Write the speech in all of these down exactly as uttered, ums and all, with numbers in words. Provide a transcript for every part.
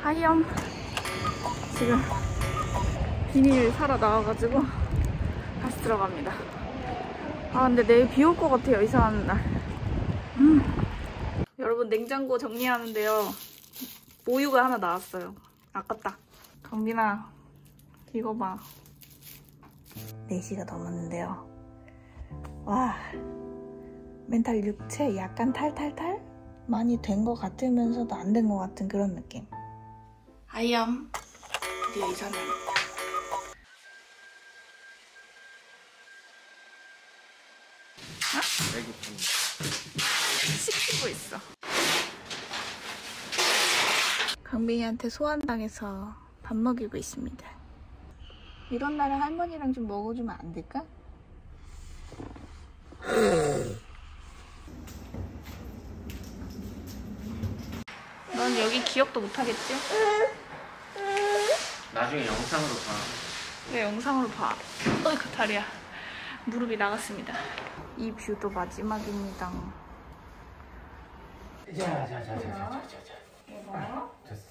하이엄. 지금 비닐 사러 나와가지고 다시 들어갑니다. 아 근데 내일 비 올 것 같아요. 이상한 날. 음. 여러분 냉장고 정리하는데요. 오유가 하나 나왔어요. 아깝다. 강민아 이거 봐. 네 시가 넘었는데요. 와 멘탈 육체 약간 탈탈탈? 많이 된 것 같으면서도 안 된 것 같은 그런 느낌. 하이엄 드디어 이사를. 어? 시키고 있어. 강빈이한테 소환당해서 밥 먹이고 있습니다. 이런 날에 할머니랑 좀 먹어주면 안 될까? 넌 여기 기억도 못하겠지? 나중에 영상으로 봐. 네, 영상으로 봐. 어이구 다리야. 무릎이 나갔습니다. 이 뷰도 마지막입니다. 자자자자자자자자. 이거요? 됐어.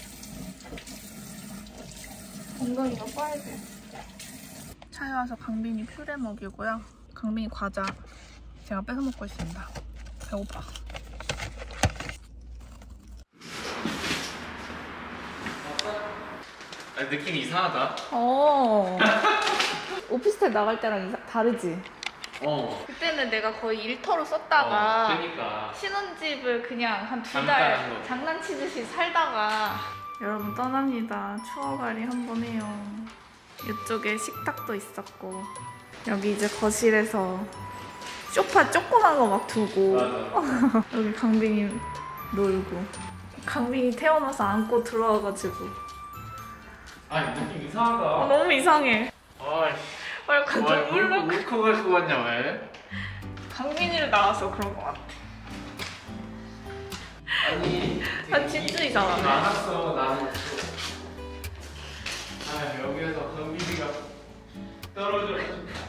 엉덩이가 빨개. 차에 와서 강빈이 퓨레 먹이고요. 강빈이 과자 제가 뺏어 먹고 있습니다. 배고파. 아, 느낌이 이상하다. 어. 오피스텔 나갈 때랑 이사, 다르지? 어. 그때는 내가 거의 일터로 썼다가 어, 그러니까. 신혼집을 그냥 한 두 잠깐 달 한 거. 장난치듯이 살다가 여러분 떠납니다. 추억갈이 한번 해요. 이쪽에 식탁도 있었고 여기 이제 거실에서 소파 조그만 거 막 두고 맞아. 여기 강빈이 놀고 강빈이 태어나서 안고 들어와가지고 아니 느낌 이상하다. 아, 너무 이상해. 아이씨. 약간 눈물 나. 울컥 가지고 왔냐 왜? 강빈이를 나와서 그런 거 같아. 아니. 아 진짜 이상하네. 많았어 나는. 아 여기에서 강빈이가 떨어져.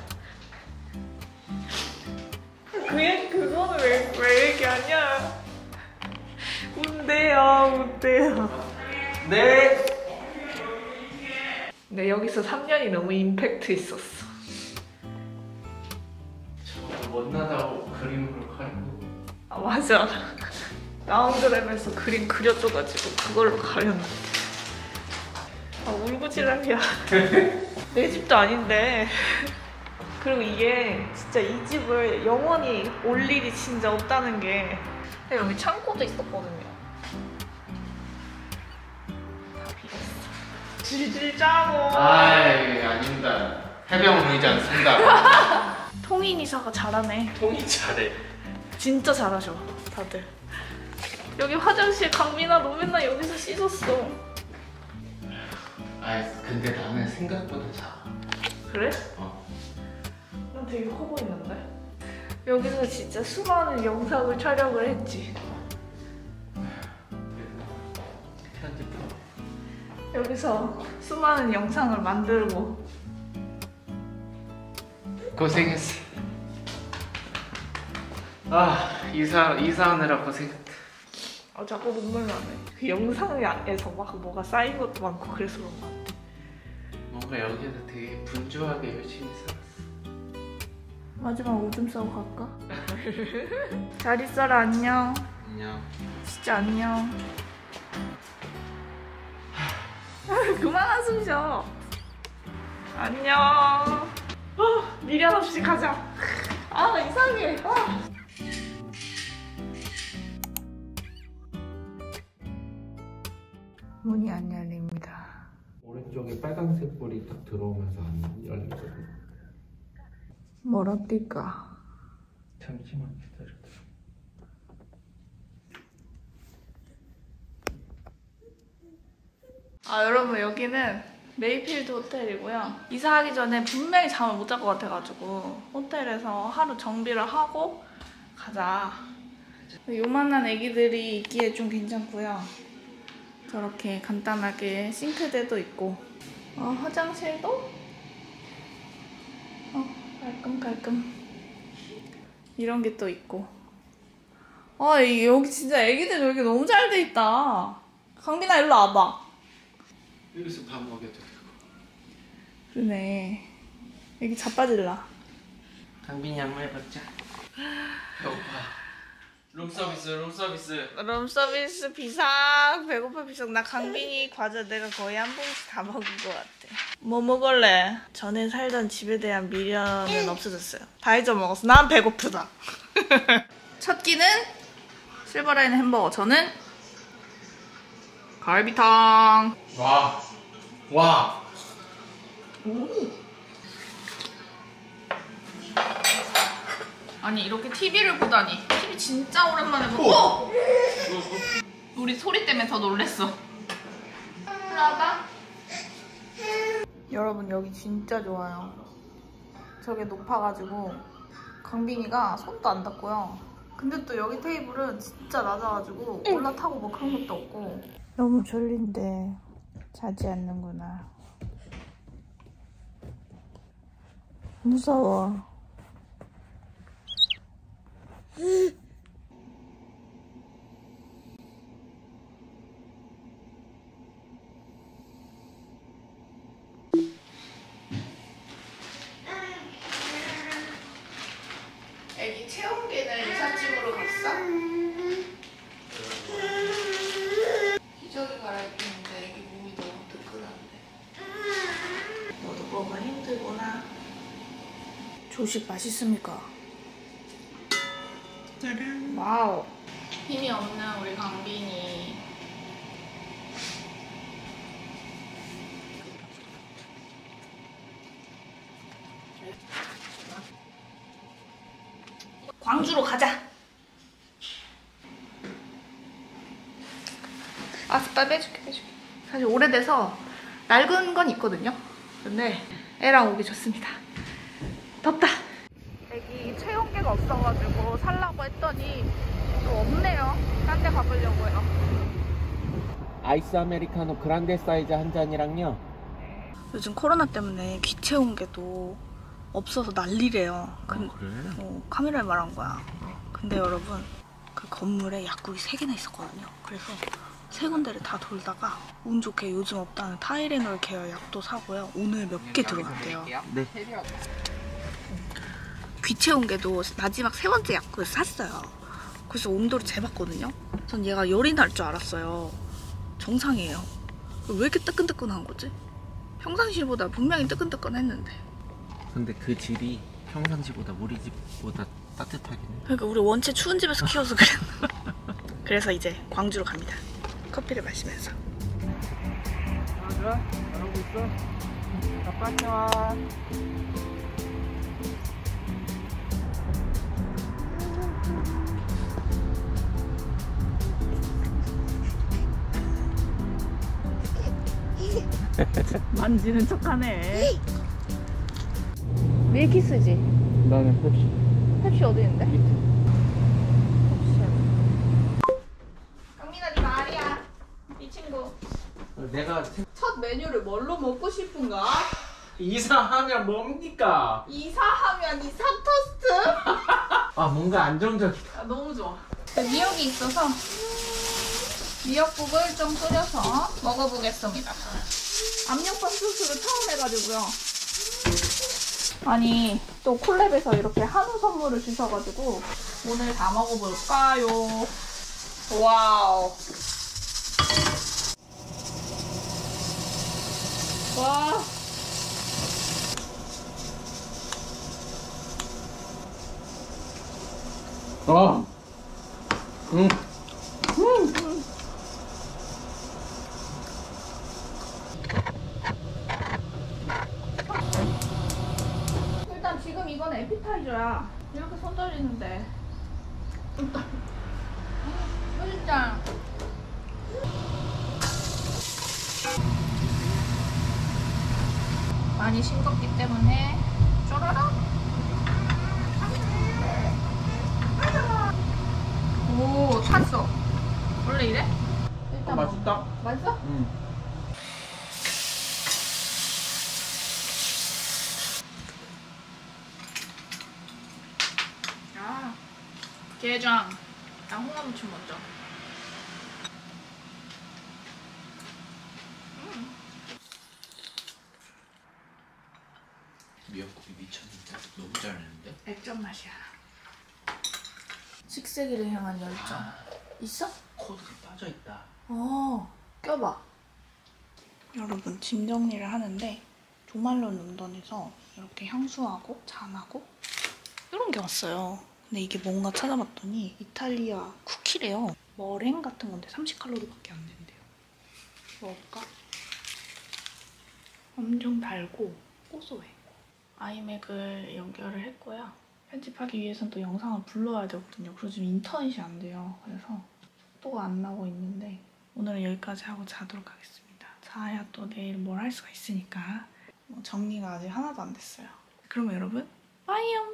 그 그거는 왜 왜 얘기하냐? 운대요 운대요. 네. 근데 여기서 삼 년이 너무 임팩트 있었어. 저 못나다고 그림으로 가리고. 아 맞아. 라운드랩에서 그림 그려줘가지고 그걸로 가렸는데. 아 울고지랄이야. 내 집도 아닌데. 그리고 이게 진짜 이 집을 영원히 올 일이 진짜 없다는 게 여기 창고도 있었거든요. 다 비었어. 질질 짜고. 아이 아닙니다. 해병 보이지 않습니다. 통인 이사가 잘하네. 통이 잘해. 진짜 잘하셔 다들. 여기 화장실 강민아 너 맨날 여기서 씻었어. 아 근데 나는 생각보다 작아. 그래? 어. 난 되게 커 보이는데? 여기서 진짜 수많은 영상을 촬영을 했지. 편집하고. 여기서 수많은 영상을 만들고. 고생했어. 아 이사 이사하느라 고생했다. 아 자꾸 눈물 나네. 그 영상에서 막 뭐가 쌓인 것도 많고 그래서 그런 것 같아. 뭔가 여기서 되게 분주하게 열심히 살았어. 마지막 오줌 싸고 갈까? 잘 있어라 안녕. 안녕. 진짜 안녕. 그만 한숨 쉬어. 안녕. 어, 미련 없이 가자. 아 이상해. 아. 문이 안 열립니다. 오른쪽에 빨간색 불이 딱 들어오면서 안 열리죠. 뭘 어딜까? 잠시만 기다려. 아 여러분 여기는 메이필드 호텔이고요. 이사하기 전에 분명히 잠을 못 잘 것 같아가지고 호텔에서 하루 정비를 하고 가자. 요만한 애기들이 있기에 좀 괜찮고요. 저렇게 간단하게 싱크대도 있고 어, 화장실도 어, 깔끔깔끔 이런 게 또 있고. 아 여기 진짜 애기들 여기 너무 잘 돼 있다. 강빈아 일로 와봐. 여기서 밥 먹여도 되고. 그러네. 여기 자빠질라. 강빈이 양말 벗자. 배고파. 룸서비스 룸서비스. 룸서비스 비상. 배고파 비상. 나 강빈이 과자 내가 거의 한 봉지 다 먹은 것 같아. 뭐 먹을래? 전에 살던 집에 대한 미련은 없어졌어요. 다 잊어먹었어. 난 배고프다. 첫 끼는 실버라인 햄버거. 저는 갈비탕. 와. 와. 오. 아니 이렇게 티비를 보다니. 티비 진짜 오랜만에 보고. 어! 우리 소리 때문에 더 놀랬어. 일로 와봐. 여러분 여기 진짜 좋아요. 저게 높아가지고 강빈이가 손도 안 닿고요. 근데 또 여기 테이블은 진짜 낮아가지고 올라타고 뭐 그런 것도 없고. 너무 졸린데 자지 않는구나. 무서워. 애기 체온계는 이삿짐으로 갔어? 기저귀 갈아입히는데 애기 몸이 너무 뜨끈한데. 너도 뭐가 힘들구나. 조식 맛있습니까? 짜란. 와우. 힘이 없는 우리 강빈이. 광주로 가자. 아, 빨리 빼줄게, 빼줄게. 사실 오래돼서 낡은 건 있거든요. 근데 애랑 오기 좋습니다. 덥다. 애기 체온계가 없어가지고 살라고 했더니 또 없네요. 딴 데 가보려고요. 아이스 아메리카노 그란데 사이즈 한 잔이랑요. 요즘 코로나 때문에 귀체온계도 없어서 난리래요. 근, 아, 그래? 어, 카메라에 말한 거야. 근데 여러분 그 건물에 약국이 세 개나 있었거든요. 그래서 세 군데를 다 돌다가 운 좋게 요즘 없다는 타이레놀 계열 약도 사고요. 오늘 몇 개 들어갔대요. 네. 귀체온계도 마지막 세 번째 약국에서 샀어요. 그래서 온도를 재봤거든요. 전 얘가 열이 날 줄 알았어요. 정상이에요. 왜 이렇게 뜨끈뜨끈한 거지? 평상시보다 분명히 뜨끈뜨끈했는데. 근데 그 질이 평상시보다 우리 집보다 따뜻하긴 해. 그러니까 우리 원체 추운 집에서 키워서 그랬나. 그래서 이제 광주로 갑니다. 커피를 마시면서. 좋아, 잘하고 있어. 아빠 와. 만지는 척하네. 밀키스지? 나는 펩시. 펩시 어디 있는데? 밑에. 강민아 네 말이야. 이 친구 내가 첫 메뉴를 뭘로 먹고 싶은가? 이사하면 뭡니까? 이사하면 이사 토스트? 아 뭔가 안정적이다. 아, 너무 좋아. 미역이 있어서 미역국을 좀 끓여서 먹어보겠습니다. 압력밥 소스를 처음 해가지고요. 아니 또 콜랩에서 이렇게 한우 선물을 주셔가지고 오늘 다 먹어볼까요? 와우. 와. 어. 응. 음. 일단 지금 이건 에피타이저야. 이렇게 손 떨리는데. 일단 많이 싱겁기 때문에 쪼라라. 오, 탔어. 원래 이래? 일단 어, 맛있다. 먹어. 맛있어? 응. 아, 게장. 나 홍합무침 먼저. 미역국이 미쳤는데? 너무 잘했는데? 액젓 맛이야. 식세기를 향한 열정. 아, 있어? 코드가 빠져있다. 어, 껴봐. 여러분, 짐 정리를 하는데 조말론 런던에서 이렇게 향수하고 잔하고 이런 게 왔어요. 근데 이게 뭔가 찾아봤더니 이탈리아 쿠키래요. 머랭 같은 건데 삼십 칼로리밖에 안 된대요. 먹을까? 엄청 달고 고소해. 아이맥을 연결을 했고요. 편집하기 위해서는 또 영상을 불러야 되거든요. 그리고 지금 인터넷이 안 돼요. 그래서 속도가 안 나고 있는데 오늘은 여기까지 하고 자도록 하겠습니다. 자야 또 내일 뭘 할 수가 있으니까. 뭐 정리가 아직 하나도 안 됐어요. 그러면 여러분, 빠이용!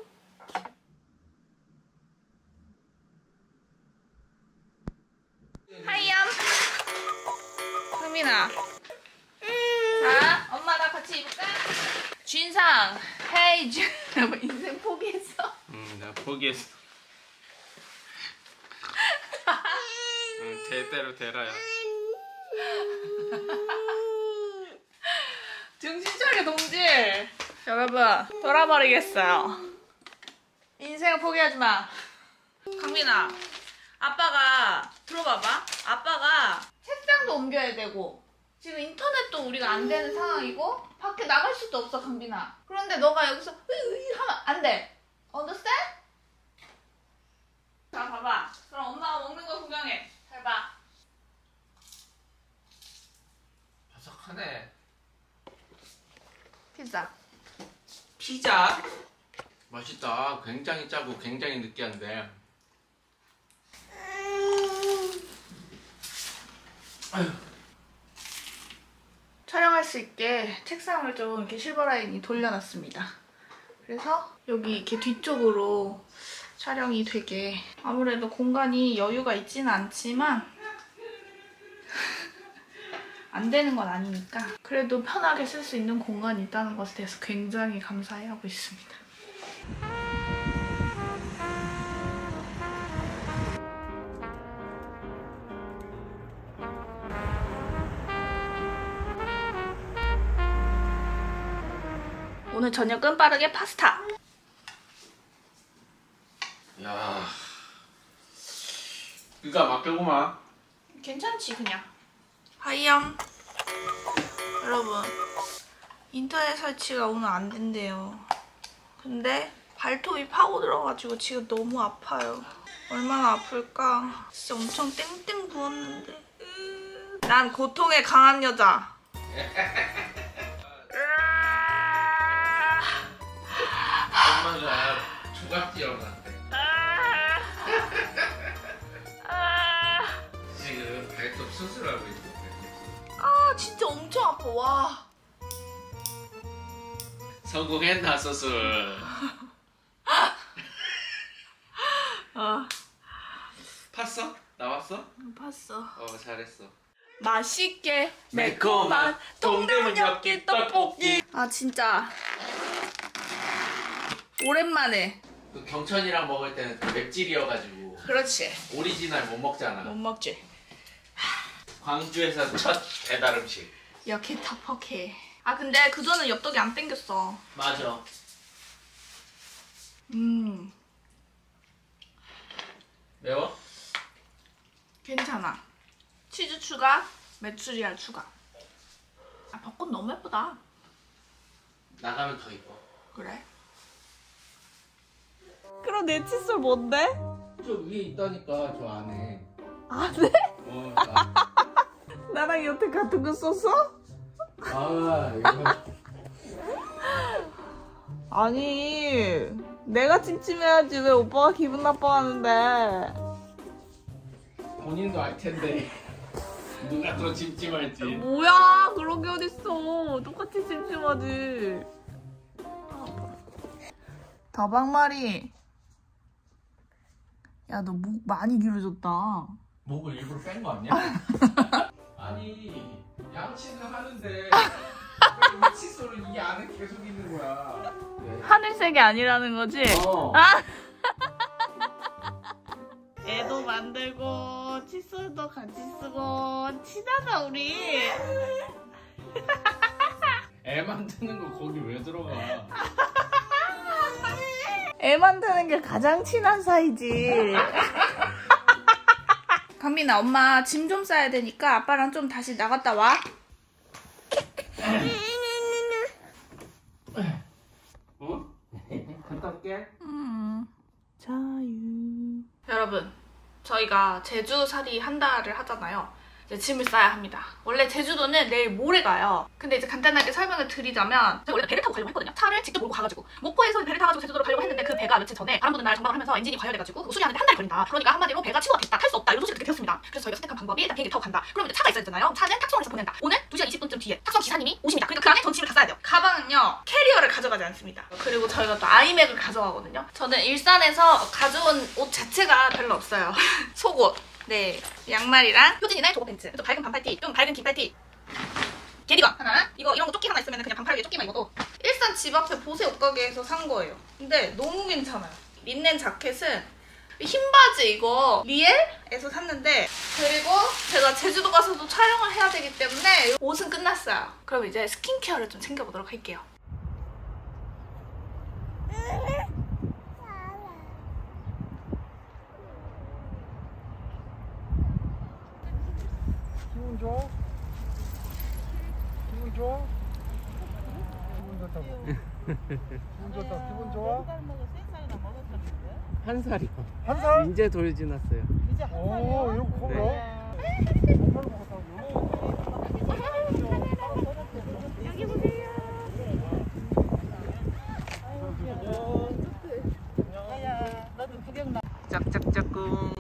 하이염! 흥민아. 자, 엄마랑 같이 입을까? 준상! 헤이 준! 여보 인생 포기했어? 응, 나 포기했어. 응, 제대로 되라야. 정신 차려 동질! 여러분, 돌아버리겠어요. 인생을 포기하지 마. 강민아, 아빠가 들어봐봐. 아빠가 책상도 옮겨야 되고 지금 인터넷도 우리가 안 되는 상황이고 밖에 나갈 수도 없어, 강빈아. 그런데 너가 여기서 으이 하면 안 돼. Understand? 자, 봐봐. 그럼 엄마가 먹는 거 구경해. 잘 봐. 바삭하네. 피자. 피자? 맛있다. 굉장히 짜고 굉장히 느끼한데. 아휴. 촬영할 수 있게 책상을 좀 이렇게 실버라인이 돌려놨습니다. 그래서 여기 이렇게 뒤쪽으로 촬영이 되게 아무래도 공간이 여유가 있지는 않지만 안 되는 건 아니니까 그래도 편하게 쓸 수 있는 공간이 있다는 것에 대해서 굉장히 감사해하고 있습니다. 오늘 저녁은 빠르게 파스타. 야, 그가 막혀구만. 괜찮지 그냥. 하이염. 여러분, 인터넷 설치가 오늘 안 된대요. 근데 발톱이 파고 들어가지고 지금 너무 아파요. 얼마나 아플까. 진짜 엄청 땡땡 부었는데. 난 고통에 강한 여자. 엄마가 조각 뛰어났대. 지금 발톱 수술하고 있어. 아 진짜 엄청 아파. 와. 성공했나 수술. 아 팠어? 나왔어? 봤어. 어, 잘했어. 맛있게 매콤한 동대문 엽기 떡볶이. 아 진짜 오랜만에. 그 경천이랑 먹을 때는 그 맵찔이어가지고 그렇지. 오리지널 못 먹잖아. 못 먹지. 광주에서 첫 배달 음식. 이렇게 텁텁해. 아 근데 그전에 엽떡이 안 땡겼어. 맞아. 음 매워? 괜찮아. 치즈 추가, 메추리알 추가. 아 벚꽃 너무 예쁘다. 나가면 더 이뻐. 그래? 그럼 내 칫솔 뭔데? 저 위에 있다니까, 저 안에. 아 네? 어, 나. 나랑 여태 같은 거 썼어? 아, 이거. 아니 내가 찜찜해야지 왜 오빠가 기분 나빠하는데. 본인도 알 텐데. 누가 더 찜찜할지. 뭐야 그런 게 어딨어. 똑같이 찜찜하지. 다방말이. 야 너 목 많이 길어졌다. 목을 일부러 뺀 거 아니야? 아니, 양치는 하는데 왜 이 칫솔은 이 안에 계속 있는 거야? 네. 하늘색이 아니라는 거지? 어. 아! 애도 만들고 칫솔도 같이 쓰고 친하다 우리. 애 만드는 거 거기 왜 들어가? 애 만드는 게 가장 친한 사이지. 강민아, 엄마 짐 좀 싸야 되니까 아빠랑 좀 다시 나갔다 와. 어? 갔다 올게. 음. 자유. 여러분, 저희가 제주살이 한 달을 하잖아요. 이제 짐을 싸야 합니다. 원래 제주도는 내일 모레 가요. 근데 이제 간단하게 설명을 드리자면 제가 원래 배를 타고 가려고 했거든요. 차를 직접 몰고 가가지고 목포에서 배를 타가지고 제주도로 가려고 했는데 그 배가 며칠 전에 바람 부는 날 정박을 하면서 엔진이 과열돼가지고 수리하는데 한 달이 걸린다. 그러니까 한마디로 배가 취소가 됐다. 탈 수 없다. 이런 소식을 듣게 되었습니다. 그래서 저희가 선택한 방법이 일단 비행기 타고 간다. 그럼 이제 차가 있어야 되잖아요. 차는 탁송을 해서 보낸다. 오늘 두 시간 이십 분쯤 뒤에 탁송 기사님이 오십니다. 그러니까 그 안에 전 짐을 다 싸야 돼요. 가방은요, 캐리어를 가져가지 않습니다. 그리고 저희가 또 아이맥을 가져가거든요. 저는 일산에서 가져온 옷 자체가 별로 없어요. 속옷, 네, 양말이랑 효진이네 저거 팬츠, 좀 밝은 반팔티, 좀 밝은 긴팔티, 게디건 하나, 이거 이런 거 조끼 하나 있으면 그냥 반팔 위에 조끼만 입어도. 일산 집 앞에 보세 옷가게에서 산 거예요. 근데 너무 괜찮아요. 린넨 자켓은 흰 바지 이거 리엘에서 샀는데, 그리고 제가 제주도 가서도 촬영을 해야 되기 때문에 옷은 끝났어요. 그럼 이제 스킨케어를 좀 챙겨보도록 할게요. 기분 좋아? 기분 좋아? 기분 좋다고. 기분 좋다. 기분 좋아? 한 살이요. 한 살? 이제 돌 지났어요. 오, 이거 커요? 네. 엄마를 먹었다고? 여기 보세요. 야야, 너도 구경 나. 짝짝짝꿍.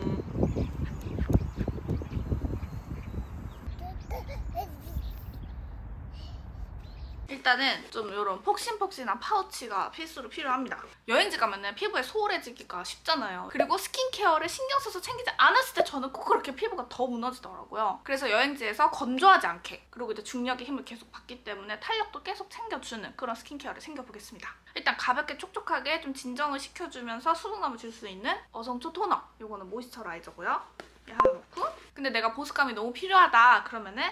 일단은 좀 이런 폭신폭신한 파우치가 필수로 필요합니다. 여행지 가면은 피부에 소홀해지기가 쉽잖아요. 그리고 스킨케어를 신경 써서 챙기지 않았을 때 저는 꼭 그렇게 피부가 더 무너지더라고요. 그래서 여행지에서 건조하지 않게, 그리고 이제 중력의 힘을 계속 받기 때문에 탄력도 계속 챙겨주는 그런 스킨케어를 챙겨보겠습니다. 일단 가볍게 촉촉하게 좀 진정을 시켜주면서 수분감을 줄 수 있는 어성초 토너, 요거는 모이스처라이저고요. 이렇게 하나 넣고, 근데 내가 보습감이 너무 필요하다 그러면은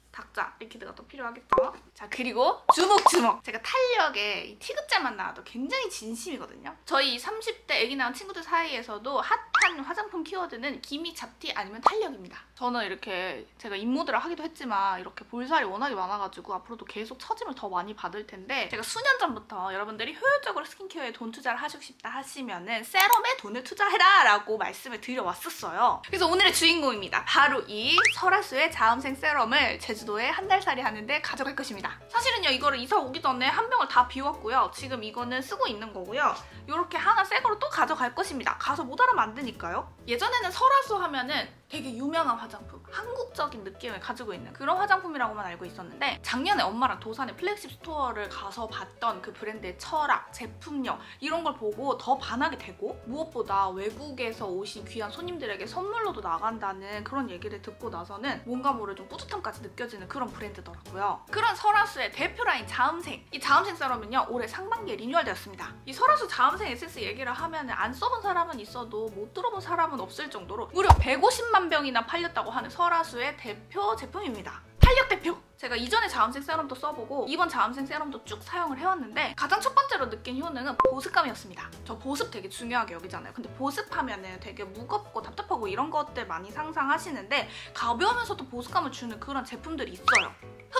닭자 리퀴드가 또 필요하겠죠. 자, 그리고 주먹주먹. 제가 탄력에 이 티그제만 나와도 굉장히 진심이거든요. 저희 삼십 대 애기 낳은 친구들 사이에서도 핫한 화장품 키워드는 기미, 잡티 아니면 탄력입니다. 저는 이렇게 제가 입모델을 하기도 했지만 이렇게 볼살이 워낙에 많아가지고 앞으로도 계속 처짐을 더 많이 받을 텐데, 제가 수년 전부터 여러분들이 효율적으로 스킨케어에 돈 투자를 하시고 싶다 하시면은 세럼에 돈을 투자해라 라고 말씀을 드려왔었어요. 그래서 오늘의 주인공입니다. 바로 이 설화수의 자음생 세럼을 제주도에 한 달살이 하는데 가져갈 것입니다. 사실은요, 이거를 이사 오기 전에 한 병을 다 비웠고요. 지금 이거는 쓰고 있는 거고요. 이렇게 하나 새 거로 또 가져갈 것입니다. 가서 못 알아면 안 되니까요. 예전에는 설화수 하면은 되게 유명한 화장품, 한국적인 느낌을 가지고 있는 그런 화장품이라고만 알고 있었는데, 작년에 엄마랑 도산에 플래그십 스토어를 가서 봤던 그 브랜드의 철학, 제품력 이런 걸 보고 더 반하게 되고, 무엇보다 외국에서 오신 귀한 손님들에게 선물로도 나간다는 그런 얘기를 듣고 나서는 뭔가 모를 좀 뿌듯함까지 느껴지는 그런 브랜드더라고요. 그런 설화수의 대표 라인 자음생, 이 자음생 세럼은요 올해 상반기에 리뉴얼되었습니다. 이 설화수 자음생 에센스 얘기를 하면 안 써본 사람은 있어도 못 들어본 사람은 없을 정도로 무려 백오십만 병이나 팔렸다고 하는 설화수의 대표 제품입니다. 탄력 대표! 제가 이전에 자음생 세럼도 써보고 이번 자음생 세럼도 쭉 사용을 해왔는데, 가장 첫 번째로 느낀 효능은 보습감이었습니다. 저 보습 되게 중요하게 여기잖아요. 근데 보습하면은 되게 무겁고 답답하고 이런 것들 많이 상상하시는데, 가벼우면서도 보습감을 주는 그런 제품들이 있어요.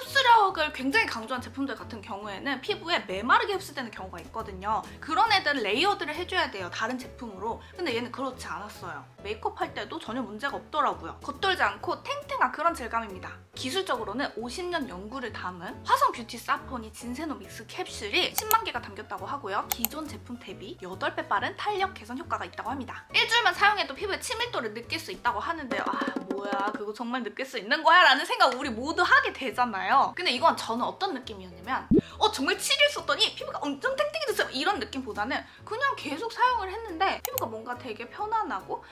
흡수력을 굉장히 강조한 제품들 같은 경우에는 피부에 메마르게 흡수되는 경우가 있거든요. 그런 애들은 레이어드를 해줘야 돼요, 다른 제품으로. 근데 얘는 그렇지 않았어요. 메이크업 할 때도 전혀 문제가 없더라고요. 겉돌지 않고 탱탱한 그런 질감입니다. 기술적으로는 오십 년 연구를 담은 화성 뷰티 사포니 진세노 믹스 캡슐이 십만 개가 담겼다고 하고요. 기존 제품 대비 여덟 배 빠른 탄력 개선 효과가 있다고 합니다. 일주일만 사용해도 피부의 친밀도를 느낄 수 있다고 하는데요. 아, 뭐야, 그거 정말 느낄 수 있는 거야? 라는 생각 우리 모두 하게 되잖아요. 근데 이건 저는 어떤 느낌이었냐면, 어 정말 칠 일 썼더니 피부가 엄청 탱탱해졌어요, 이런 느낌보다는 그냥 계속 사용을 했는데 피부가 뭔가 되게 편안하고 뭔가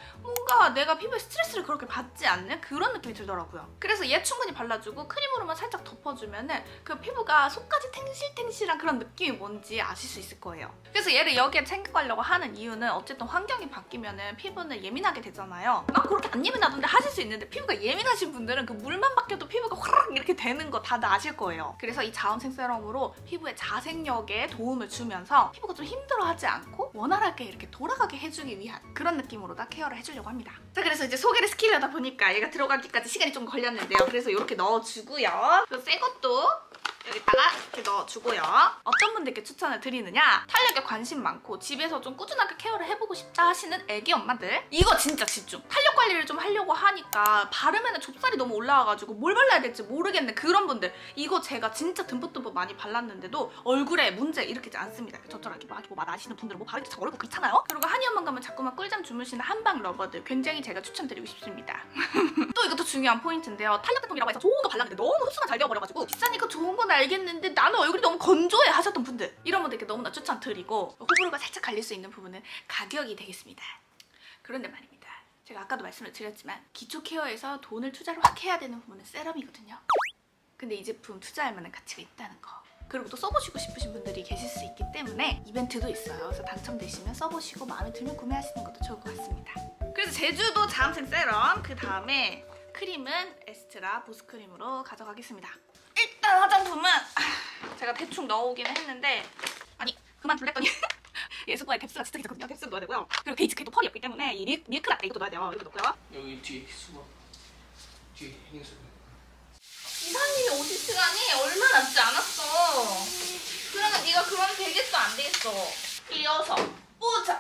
뭔가 내가 피부에 스트레스를 그렇게 받지 않는 그런 느낌이 들더라고요. 그래서 얘 충분히 발라주고 크림으로만 살짝 덮어주면은 그 피부가 속까지 탱실탱실한 그런 느낌이 뭔지 아실 수 있을 거예요. 그래서 얘를 여기에 챙겨가려고 하는 이유는 어쨌든 환경이 바뀌면은 피부는 예민하게 되잖아요. 난 그렇게 안 예민하던데 하실 수 있는데 피부가 예민하신 분들은 그 물만 바뀌어도 피부가 화락 이렇게 되는 거 다들 아실 거예요. 그래서 이 자원생 세럼으로 피부의 자생력에 도움을 주면서 피부가 좀 힘들어하지 않고 원활하게 이렇게 돌아가게 해주기 위한 그런 느낌으로 다 케어를 해주려고 합니다. 자, 그래서 이제 소개를 시키려다 보니까 얘가 들어가기까지 시간이 좀 걸렸는데요. 그래서 이렇게 넣어주고요. 그리고 새 것도 여기다가 이렇게 넣어주고요. 어떤 분들께 추천을 드리느냐? 탄력에 관심 많고 집에서 좀 꾸준하게 케어를 해보고 싶다 하시는 애기 엄마들, 이거 진짜 집중! 탄력 관리를 좀 하려고 하니까 바르면 좁쌀이 너무 올라와가지고 뭘 발라야 될지 모르겠는 그런 분들, 이거 제가 진짜 듬뿍듬뿍 많이 발랐는데도 얼굴에 문제 일으키지 않습니다. 저처럼 이렇게 막, 뭐 나시는 분들은 뭐 바르기 참 어렵고 그렇잖아요? 그리고 한의원만 가면 자꾸만 꿀잠 주무시는 한방 러버들 굉장히 제가 추천드리고 싶습니다. 또 이것도 중요한 포인트인데요. 탄력 제품이라고 해서 좋은 거 발랐는데 너무 흡수가 잘 되어버려가지고 비싸니까 좋은 건 알겠는데 나는 얼굴이 너무 건조해 하셨던 분들, 이런 분들께 너무나 추천드리고, 호불호가 살짝 갈릴 수 있는 부분은 가격이 되겠습니다. 그런데 말입니다. 제가 아까도 말씀을 드렸지만 기초 케어에서 돈을 투자를 확 해야 되는 부분은 세럼이거든요. 근데 이 제품 투자할 만한 가치가 있다는 거, 그리고 또 써보시고 싶으신 분들이 계실 수 있기 때문에 이벤트도 있어요. 그래서 당첨되시면 써보시고 마음에 들면 구매하시는 것도 좋을 것 같습니다. 그래서 제주도 자음생 세럼, 그 다음에 크림은 에스트라 보습크림으로 가져가겠습니다. 일단 화장품은 제가 대충 넣어오기는 했는데, 아니 그만 둘랬더니 예수과에 뎁스가 진짜 괜찮거든요. 뎁스 넣어야 되고요. 그리고 베이직해도 펄이 없기 때문에 이 밀, 밀크라떼 이것도 넣어야 돼요. 이것도 넣고요. 여기 뒤에 수박. 뒤에 행수. 이사님이 오실 시간이 얼마 남지 않았어. 그러면 네가 그러면 되겠어 안 되겠어? 이어서 오자.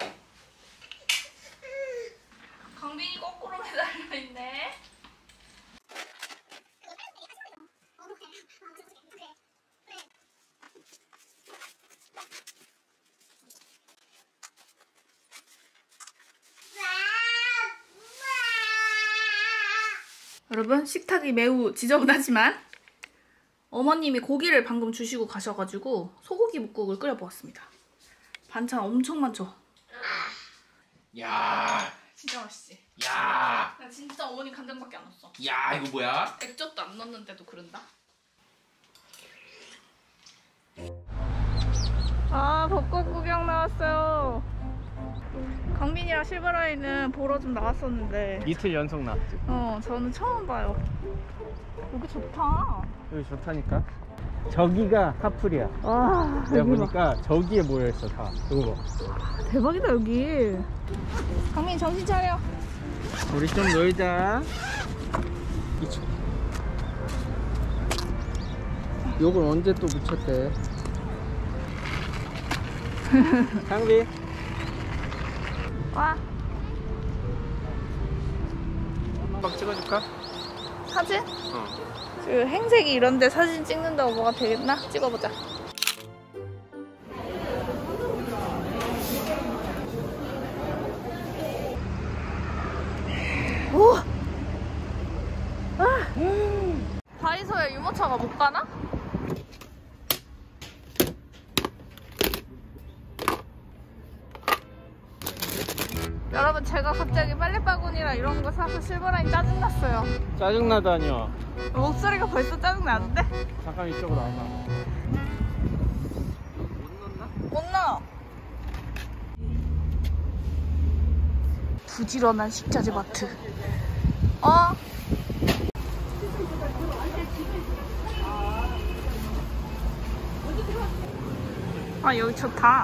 강빈이 거꾸로 매달려 있네. 여러분, 식탁이 매우 지저분하지만 어머님이 고기를 방금 주시고 가셔가지고 소고기 묵국을 끓여보았습니다. 반찬 엄청 많죠? 야, 진짜 맛있지? 야, 나 진짜 어머님 간장밖에 안 넣었어. 야, 이거 뭐야? 액젓도 안 넣었는데도 그런다? 아, 벚꽃 구경 나왔어요. 강민이랑 실버라인은 보러 좀 나왔었는데 이틀 연속 나왔지. 어, 저는 처음 봐요. 여기 좋다. 여기 좋다니까. 저기가 카풀이야. 와, 내가 보니까 저기에 모여있어 다. 이거 봐. 대박이다 여기. 강민 정신 차려. 우리 좀 놀자. 이쪽. 요걸 언제 또 묻혔대. 상비. 와, 한번 찍어줄까? 사진? 어. 그 행색이 이런데 사진 찍는다고 뭐가 되겠나? 찍어보자. 오! 아! 다이소에 유모차가 못 가나? 여러분, 제가 갑자기 빨래바구니랑 이런 거 사서 실버라인 짜증났어요. 짜증나다뇨. 목소리가 벌써 짜증나는데? 잠깐 이쪽으로 와봐. 못 넣어. 부지런한 식자재 마트. 어? 아, 여기 좋다.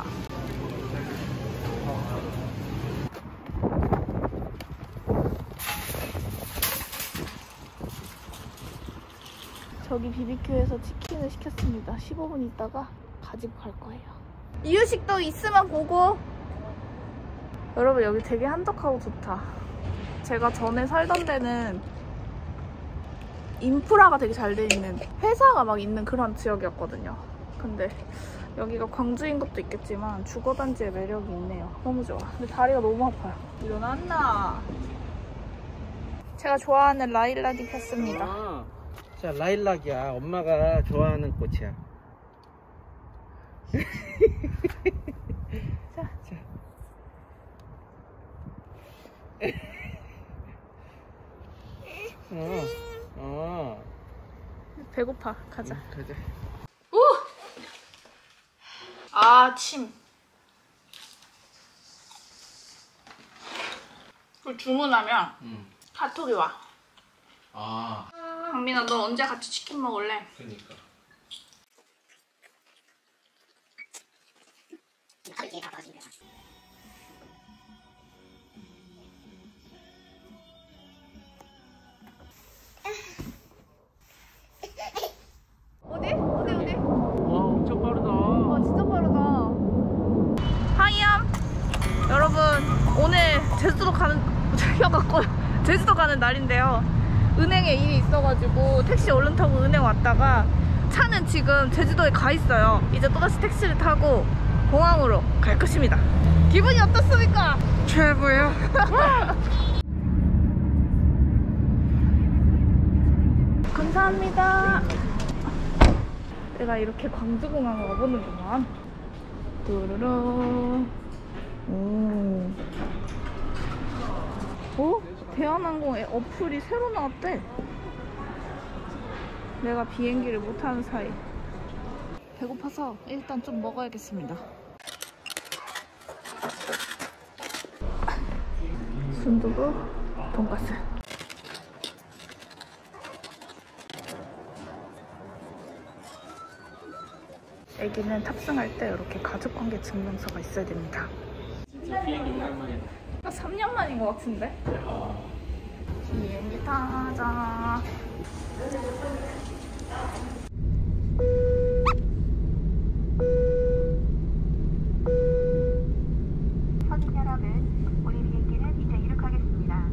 저기 비비큐에서 치킨을 시켰습니다. 십오 분 있다가 가지고 갈 거예요. 이유식도 있으면 보고. 여러분, 여기 되게 한적하고 좋다. 제가 전에 살던 데는 인프라가 되게 잘 돼 있는, 회사가 막 있는 그런 지역이었거든요. 근데 여기가 광주인 것도 있겠지만 주거단지의 매력이 있네요. 너무 좋아. 근데 다리가 너무 아파요. 일어났나? 제가 좋아하는 라일락이 폈습니다. 아, 자, 라일락이야. 엄마가 좋아하는 꽃이야. 자. 자. 어. 어. 배고파. 가자. 가자. 오! 아, 침. 그 주문하면 응. 카톡이 와. 아, 강민아, 너 언제 같이 치킨 먹을래? 그니까. 어디? 어디 어디? 와, 엄청 빠르다. 와, 진짜 빠르다. 하이암 여러분, 오늘 제주도 가는 혀가 꺼 제주도 가는 날인데요. 은행에 일이 있어가지고 택시 얼른 타고 은행 왔다가 차는 지금 제주도에 가 있어요. 이제 또다시 택시를 타고 공항으로 갈 것입니다. 기분이 어떻습니까? 최고요. 감사합니다. 내가 이렇게 광주공항 와보는구만. 뚜루루. 오. 어? 대한항공에 어플이 새로 나왔대. 내가 비행기를 못 타는 사이. 배고파서 일단 좀 먹어야겠습니다. 순두부, 돈가스. 애기는 탑승할 때 이렇게 가족관계 증명서가 있어야 됩니다. 진짜 비행기 오랜만이다. 아, 삼 년 만인 것 같은데? 비행기 타자. 손님 여러분, 우리 비행기는 이제 이륙하겠습니다.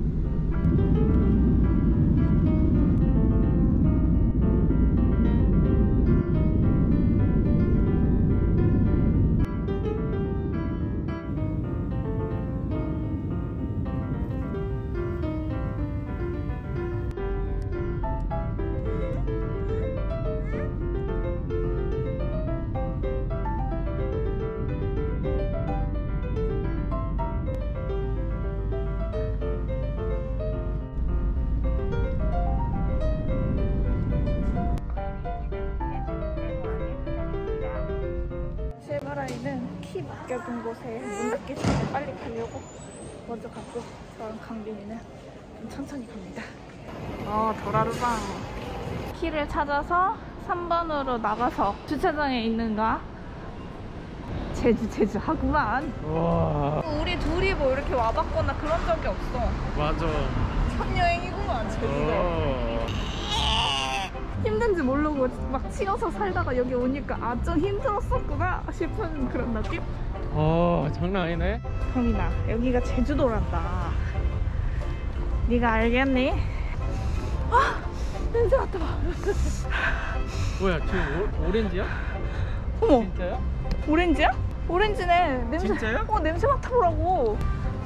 실바라이는 키 맡겨둔 곳에 문 닫기 전에 빨리 가려고 먼저 갔고, 저랑 강빈이는 좀 천천히 갑니다. 어, 도라르방. 키를 찾아서 삼 번으로 나가서 주차장에 있는가? 제주 제주 하구만. 와, 우리 둘이 뭐 이렇게 와봤거나 그런 적이 없어. 맞아. 첫 여행이구만, 제주도. 어. 힘든지 모르고 막 치여서 살다가 여기 오니까 아, 좀 힘들었었구나 싶은 그런 느낌? 어, 장난 아니네. 강민아, 여기가 제주도란다. 네가 알겠니? 아! 냄새 맡아 봐. 뭐야, 지금 오, 오렌지야? 어머, 진짜야? 오렌지야? 오렌지네. 냄새. 진짜요? 어, 냄새 맡아보라고.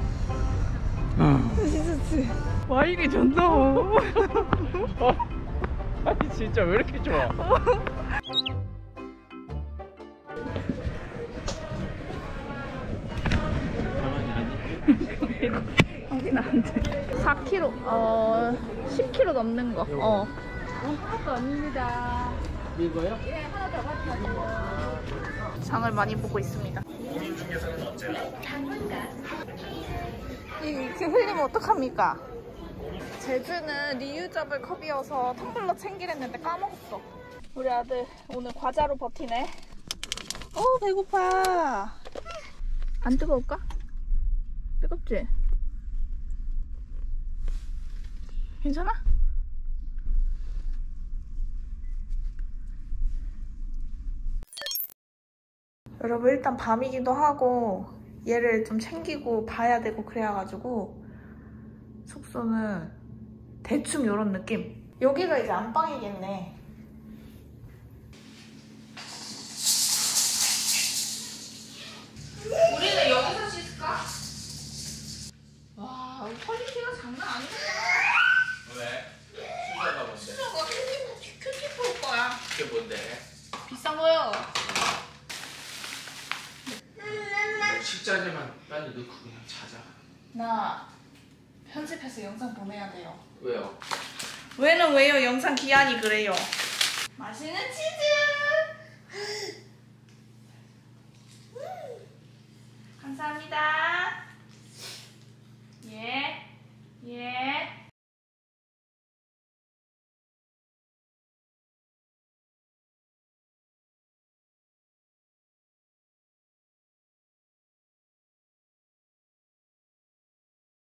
어. 진짜지. 와인이 좋노. 어. 아니, 진짜 왜 이렇게 좋아? 가만히 아니. 하긴 안 돼. 사 킬로그램, 어, 십 킬로그램 넘는 거. 어. 아무것도 아닙니다. 이거요? 장을 많이 보고 있습니다. 이렇게 흘리면 어떡합니까? 제주는 리유저블 컵이어서 텀블러 챙기랬는데 까먹었어. 우리 아들 오늘 과자로 버티네. 어, 배고파. 안 뜨거울까? 뜨겁지? 괜찮아? 여러분, 일단 밤이기도 하고 얘를 좀 챙기고 봐야 되고 그래가지고 숙소는 대충 이런 느낌. 여기가 이제 안방이겠네. 우리는 여기서 씻을까? 와, 퀄리티가 장난 아니네. 왜? 수저가 뭔데? 수저가 큐티, 큐티풀 거야. 그게 뭔데? 비싼 거요. 식자재만 빨리 넣고 그냥 자자. 나 편집해서 영상 보내야 돼요. 왜요? 왜는 왜요? 영상 기한이 그래요. 맛있는 치즈!